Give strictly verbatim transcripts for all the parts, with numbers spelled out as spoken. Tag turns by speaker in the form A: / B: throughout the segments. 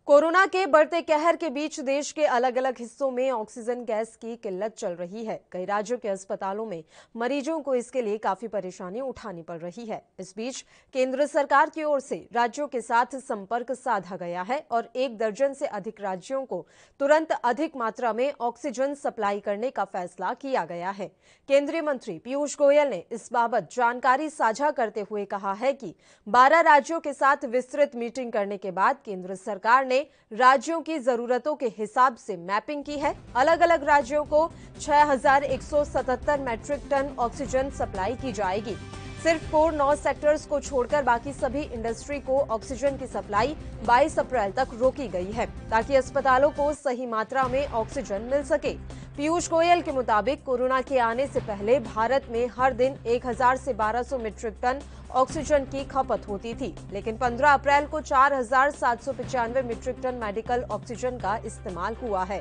A: Corona के बढ़ते कहर के बीच देश के अलग अलग हिस्सों में ऑक्सीजन गैस की किल्लत चल रही है। कई राज्यों के अस्पतालों में मरीजों को इसके लिए काफी परेशानी उठानी पड़ रही है। इस बीच केंद्र सरकार की ओर से राज्यों के साथ संपर्क साधा गया है और एक दर्जन से अधिक राज्यों को तुरंत अधिक मात्रा में ऑक्सीजन सप्लाई करने का फैसला किया गया है। केंद्रीय मंत्री पीयूष गोयल ने इस बाबत जानकारी साझा करते हुए कहा है कि बारह राज्यों के साथ विस्तृत मीटिंग करने के बाद केंद्र सरकार ने राज्यों की जरूरतों के हिसाब से मैपिंग की है। अलग अलग राज्यों को छह हज़ार एक सौ सतहत्तर मैट्रिक टन ऑक्सीजन सप्लाई की जाएगी। सिर्फ कोर नौ सेक्टर्स को छोड़कर बाकी सभी इंडस्ट्री को ऑक्सीजन की सप्लाई बाईस अप्रैल तक रोकी गई है ताकि अस्पतालों को सही मात्रा में ऑक्सीजन मिल सके। पीयूष गोयल के मुताबिक कोरोना के आने से पहले भारत में हर दिन एक हज़ार से बारह सौ मीट्रिक टन ऑक्सीजन की खपत होती थी, लेकिन पंद्रह अप्रैल को चार हज़ार सात सौ पचानवे मीट्रिक टन मेडिकल ऑक्सीजन का इस्तेमाल हुआ है।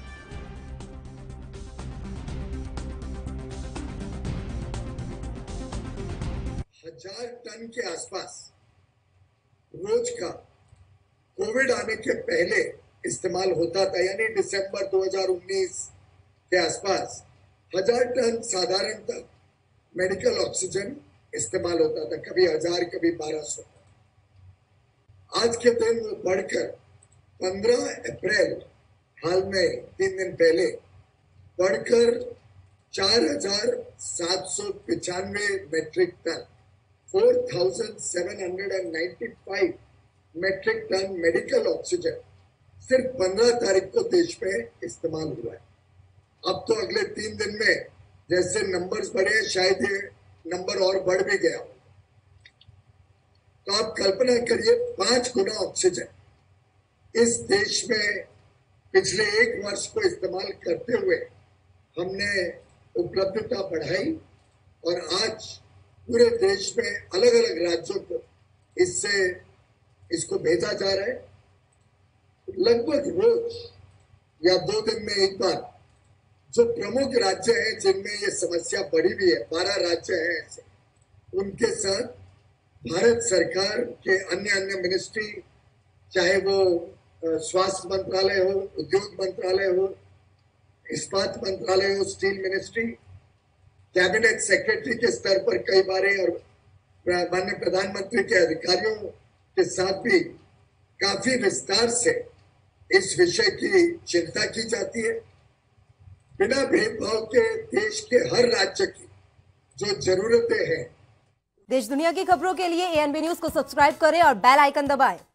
B: हजार टन के आसपास रोज का कोविड आने के पहले इस्तेमाल होता था, यानी दिसंबर दो हज़ार उन्नीस के आसपास हजार टन साधारणतः मेडिकल ऑक्सीजन इस्तेमाल होता था, कभी हजार कभी बारह सौ। आज के दिन वो बढ़कर पंद्रह अप्रैल हाल में तीन दिन पहले बढ़कर चार हजार सात सौ पचानवे metric ton four thousand seven hundred and ninety five metric ton medical oxygen सिर्फ पंद्रह तारीख को देश में इस्तेमाल हुआ है। अब तो अगले तीन दिन में जैसे नंबर्स बढ़े, शायद ये नंबर और बढ़ भी गया। तो आप कल्पना करिए, पांच गुना ऑक्सीजन इस देश में पिछले एक वर्ष को इस्तेमाल करते हुए हमने उपलब्धता बढ़ाई और आज पूरे देश में अलग अलग राज्यों को इससे इसको भेजा जा रहा है। लगभग रोज या दो दिन में एक बार जो प्रमुख राज्य हैं जिनमें ये समस्या बढ़ी हुई है, बारह राज्य हैं ऐसे, उनके साथ भारत सरकार के अन्य अन्य मिनिस्ट्री, चाहे वो स्वास्थ्य मंत्रालय हो, उद्योग मंत्रालय हो, इस्पात मंत्रालय हो, स्टील मिनिस्ट्री, कैबिनेट सेक्रेटरी के स्तर पर कई बार और माननीय प्रधानमंत्री के अधिकारियों के साथ भी काफी विस्तार से इस विषय की चिंता की जाती है। बिना भेदभाव के देश के हर राज्य की जो जरूरतें हैं।
A: देश दुनिया की खबरों के लिए एएनबी न्यूज को सब्सक्राइब करें और बेल आइकन दबाएं।